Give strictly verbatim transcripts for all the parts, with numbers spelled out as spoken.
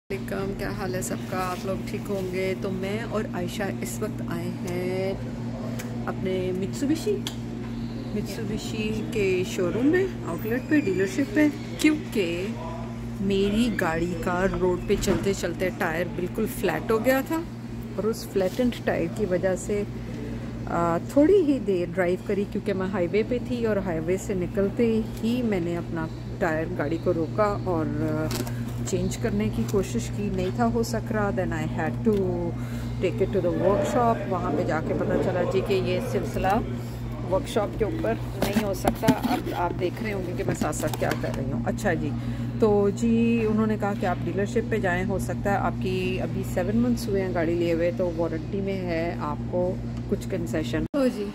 वालेकुम, क्या हाल है सबका। आप लोग ठीक होंगे। तो मैं और आयशा इस वक्त आए हैं अपने मित्सुबिशी मित्सुबिशी के शोरूम में, आउटलेट पे, डीलरशिप पे, क्योंकि मेरी गाड़ी का रोड पे चलते चलते टायर बिल्कुल फ्लैट हो गया था और उस फ्लैटेंड टायर की वजह से आ, थोड़ी ही देर ड्राइव करी क्योंकि मैं हाईवे पे थी और हाईवे से निकलते ही मैंने अपना टायर गाड़ी को रोका और चेंज करने की कोशिश की। नहीं था हो सक रहा। Then I had to take it to the workshop. वहाँ पे जाके पता चला जी कि ये सिलसिला वर्कशॉप के ऊपर नहीं हो सकता। अब आप देख रहे होंगे कि मैं साथ साथ क्या कर रही हूँ। अच्छा जी, तो जी उन्होंने कहा कि आप डीलरशिप पे जाएं, हो सकता है आपकी अभी सेवन मंथ्स हुए हैं गाड़ी लिए हुए, तो वारंटी में है आपको कुछ कंसेशन। तो जी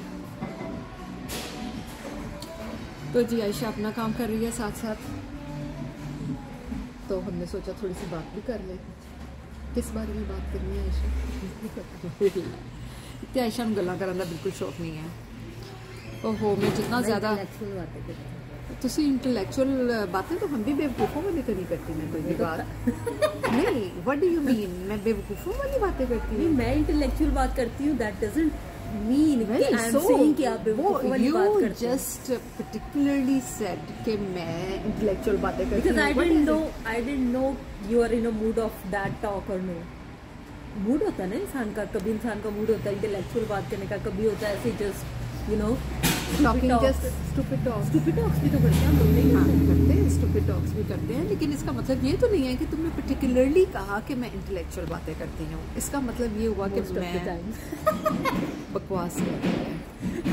तो जी आयशा अपना काम कर रही है साथ साथ, तो हमने सोचा थोड़ी सी बात भी कर लें। किस बारे में बात करनी है आयशा? इतने आयशा में गल्ला करने का बिल्कुल शौक नहीं है। ओहो, मैं जितना ज़्यादा तुसी इंटेलेक्चुअल बातें तो हम भी बेवकूफ़ों वाली तो नहीं करती मैं कोई भी बात। नहीं, व्हाट डू यू मीन? मैं बेवकूफ़ों वाली बातें करती हूँ? मैं इंटेलेक्चुअल बात करती हूँ, दैट डजंट मीन कि आई एम सेइंग कि आप बेवकूफ़ों वाली बात करते हैं। जस्ट पर्टिकुलरली सेड कि मैं इंटेलेक्चुअल बातें करती हूँ। Because I didn't know I didn't know you are in a mood of that talk और नो। मूड होता है ना इंसान का, कभी इंसान का मूड होता है इंटेलेक्चुअल बात करने का, कभी होता है ऐसे just you know talking, just stupid talks. Stupid talks भी तो करते हैं हम लोग, नहीं हाँ, करते हैं, स्टूपिड टॉक्स भी करते हैं, लेकिन इसका मतलब ये तो नहीं है कि तुमने पर्टिकुलरली कहा कि मैं इंटेलेक्चुअल बातें करती हूँ। इसका मतलब ये हुआ कि मैं बकवास कर रही है।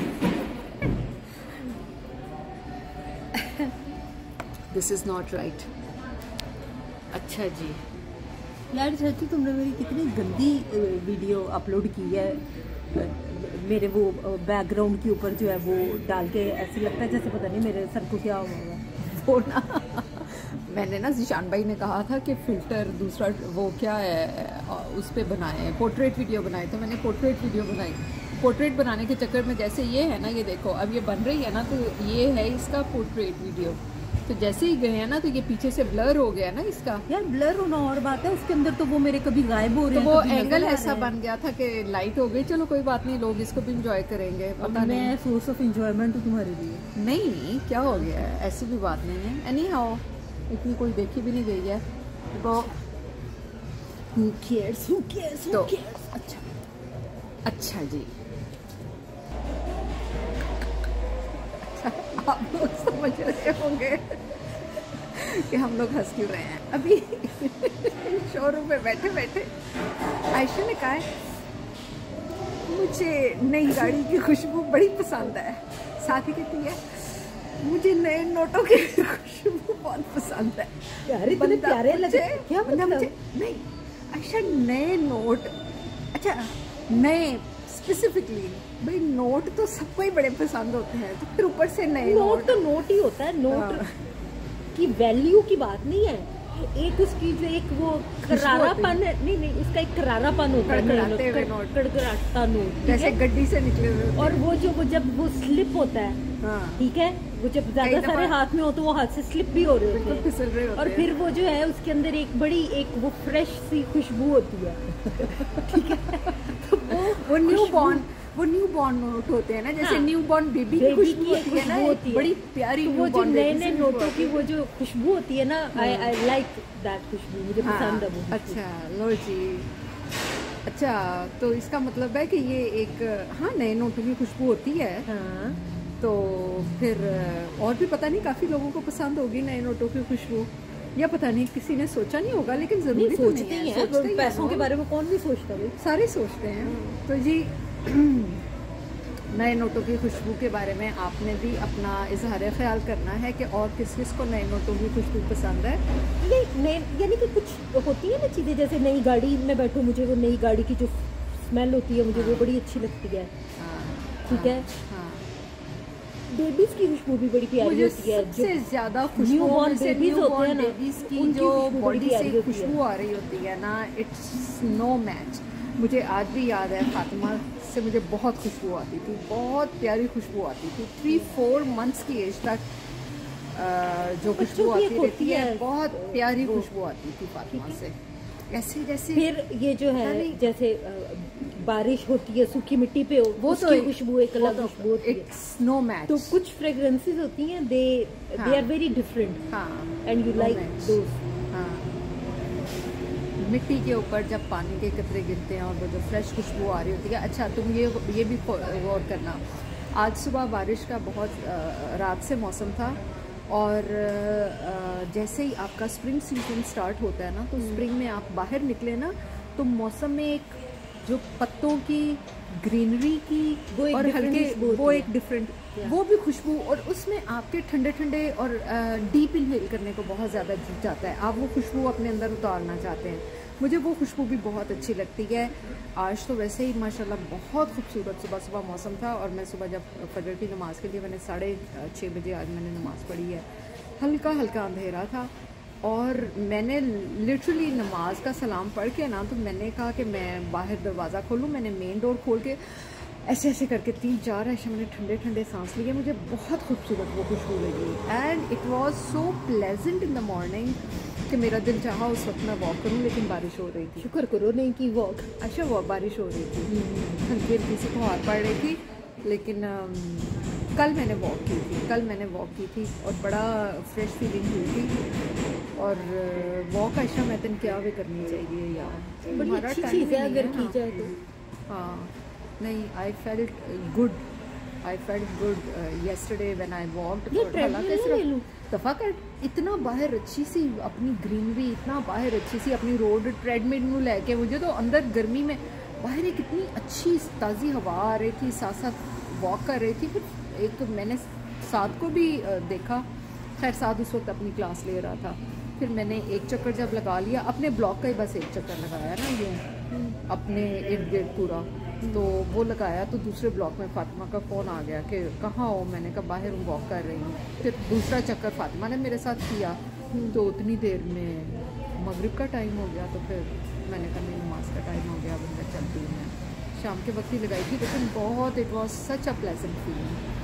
This is not right. अच्छा जी यार चाची, तुमने मेरी कितनी गंदी वीडियो अपलोड की है, मेरे वो बैकग्राउंड के ऊपर जो है वो डाल के, ऐसे लगता है जैसे पता नहीं मेरे सर को क्या हुआ है। वो ना मैंने ना जिशान भाई ने कहा था कि फ़िल्टर दूसरा वो क्या है उस पर बनाए, पोर्ट्रेट वीडियो बनाए, तो मैंने पोर्ट्रेट वीडियो बनाई। पोर्ट्रेट बनाने के चक्कर में जैसे ये है ना, ये देखो अब ये बन रही है ना, तो ये है इसका पोर्ट्रेट वीडियो। तो जैसे ही गए हैं ना तो ये पीछे से ब्लर हो गया ना इसका। यार ब्लर होना और बात है, उसके अंदर तो वो मेरे कभी गायब हो रहे तो हैं, वो एंगल ऐसा बन गया था कि लाइट हो गई। चलो कोई बात नहीं, लोग इसको भी इंजॉय करेंगे। पता नहीं, मैं सोर्स ऑफ एंजॉयमेंट हूँ तुम्हारे लिए। नहीं क्या हो गया है, ऐसी भी बात नहीं है। एनी हाउ इतनी कोई देखी भी नहीं गई है तो Who cares? Who cares? Who तो cares? अच्छा अच्छा जी, आप लोग समझ रहे होंगे कि हम लोग हंस क्यों रहे हैं। अभी शोरूम में बैठे बैठे आयशा ने कहा है मुझे नई गाड़ी की खुशबू बड़ी पसंद है। साथ ही कहती है मुझे नए नोटों की खुशबू बहुत पसंद है। यार इतने प्यारे लगे, क्या बंदा मतलब? मुझे नहीं आयशा, नए नोट, अच्छा नए स्पेसिफिकली, भाई नोट तो सबको ही बड़े पसंद होते हैं, तो फिर ऊपर से नए नोट नोट तो नोट ही होता है। नोट की वैल्यू की बात नहीं है, एक उसकी जो एक वो करारापन है, नहीं नहीं उसका एक करारापन होता है, कड़कड़ाते हुए नोट, कड़कड़ाता नोट, जैसे गड्डी से निकले हुए। और वो जो वो जब वो स्लिप होता है, हाँ, ठीक है, वो जब ज्यादा सारे हाथ में हो तो वो हाथ से स्लिप भी हो रहे होते हैं, फिसल रहे होते और हैं। फिर वो जो है उसके अंदर एक बड़ी एक वो फ्रेश सी खुशबू होती है। ठीक है, तो वो वो न्यू बॉर्न वो न्यू बॉर्न नोट होते हैं ना, जैसे हाँ, न्यू बॉर्न बेबी की खुशबू होती है ना, होती है बड़ी प्यारी। तो वो जो नए नए नोटों की वो जो खुशबू होती है ना, आई आई लाइक दैट खुशबू, मुझे पसंद है वो। अच्छा लो जी, अच्छा तो इसका मतलब है कि ये एक, हाँ, नए नोटों की खुशबू होती है। हाँ, तो फिर और भी पता नहीं काफ़ी लोगों को पसंद होगी नए नोटों की खुशबू, या पता नहीं किसी ने सोचा नहीं होगा, लेकिन जरूरी तो सोचते नहीं ही है, हैं, सोचते ही पैसों हैं के बारे में कौन नहीं सोचता भाई, सारे सोचते हैं। तो जी नए नोटों की खुशबू के बारे में आपने भी अपना इजहार ख्याल करना है कि और किस किस को नए नोटों की खुशबू पसंद है। नहीं नए यानी कि कुछ होती है ना चीज़ें, जैसे नई गाड़ी में बैठो, मुझे वो नई गाड़ी की जो स्मेल होती है मुझे वो बड़ी अच्छी लगती है, ठीक है। बेबीज की खुशबू भी बड़ी प्यारी होती है, सबसे ज्यादा खुशबू न्यूबॉर्न बेबीज होते हैं ना, बेबीज की उनकी जो खुशबू बड़ी बॉडी प्यारी से होती है। खुशबू आ रही होती है ना, इट्स नो मैच। मुझे आज भी याद है फातिमा से मुझे बहुत खुशबू आती थी, बहुत प्यारी खुशबू आती थी। थ्री फोर मंथ्स की एज तक जो खुशबू आती रहती है, बहुत प्यारी खुशबू आती थी फातिमा से। ऐसे जैसे फिर ये जो है यानी- जैसे अ, बारिश होती है सूखी मिट्टी पे हो, वो तो उसकी एक- खुशबू एक वो अलग तो खुशबू होती है। It's no match. तो कुछ फ्रेग्रेंसेस होती हैं, दे हाँ। दे आर वेरी डिफरेंट हाँ, and you no like match. दोस। हाँ, मिट्टी के ऊपर जब पानी के कतरे गिरते हैं और वो जो फ्रेश खुशबू आ रही होती है। अच्छा, तुम ये ये भी गौर करना, आज सुबह बारिश का बहुत अ, रात से मौसम था और अ, जैसे ही आपका स्प्रिंग सीजन स्टार्ट होता है ना, तो स्प्रिंग में आप बाहर निकले ना, तो मौसम में एक जो पत्तों की ग्रीनरी की वो एक और different हल्के खुशबू वो होती एक है। Different Yeah. वो भी खुशबू, और उसमें आपके ठंडे ठंडे और डीप इनहेल करने को बहुत ज़्यादा जी जाता है। आप वो खुशबू अपने अंदर उतारना चाहते हैं। मुझे वो खुशबू भी बहुत अच्छी लगती है। आज तो वैसे ही माशाल्लाह बहुत खूबसूरत सुबह सुबह मौसम था और मैं सुबह जब फजर की नमाज़ के लिए मैंने साढ़े छः बजे आज मैंने नमाज़ पढ़ी है, हल्का हल्का अंधेरा था और मैंने लिटरली नमाज का सलाम पढ़ के ना, तो मैंने कहा कि मैं बाहर दरवाज़ा खोलूँ। मैंने मेन डोर खोल के ऐसे ऐसे करके तीन चार ऐसे मैंने ठंडे ठंडे सांस लिए। मुझे बहुत खूबसूरत वो खुशबू लगी and it was so pleasant in the morning कि मेरा दिल चाहा उस वक्त मैं वॉक करूँ, लेकिन बारिश हो रही थी। शुक्र करो नहीं की वॉक। अच्छा, वो बारिश हो रही थी, हल्की हल्की सी फुहार पड़ रही थी, लेकिन अम, कल मैंने वॉक की थी कल मैंने वॉक की थी और बड़ा फ्रेश फीलिंग हुई थी। और वॉक आयशा मैं तेन क्या भी करनी चाहिए यार, बड़ी हमारा अच्छी time चीज़ ही है नहीं अगर ना। की जाए तो। हाँ, नहीं, I felt good I felt good yesterday when I walked. ये ट्रेडमिल ले लूं? दफ़ा कर, इतना बाहर अच्छी सी अपनी ग्रीनरी, इतना बाहर अच्छी सी अपनी रोड ट्रेडमिल में लेके, मुझे तो अंदर गर्मी में बाहर एक इतनी अच्छी ताज़ी हवा आ रही थी, साथ साथ वॉक कर रही थी। फिर एक मैंने साथ को भी देखा, खैर साथ उस वक्त अपनी क्लास ले रहा था। फिर मैंने एक चक्कर जब लगा लिया, अपने ब्लॉक का ही बस एक चक्कर लगाया ना, यूँ अपने इर्द गिर्द पूरा, तो वो लगाया तो दूसरे ब्लॉक में फातिमा का फ़ोन आ गया कि कहाँ हो। मैंने कहा बाहर हूँ, वॉक कर रही हूँ। फिर दूसरा चक्कर फातिमा ने मेरे साथ किया, तो उतनी देर में मगरिब का टाइम हो गया। तो फिर मैंने कहा नहीं, नमाज का टाइम हो गया, अब मैं चलती हूँ। मैं शाम के वक्त ही लगाई थी, लेकिन बहुत it was such a pleasant feeling.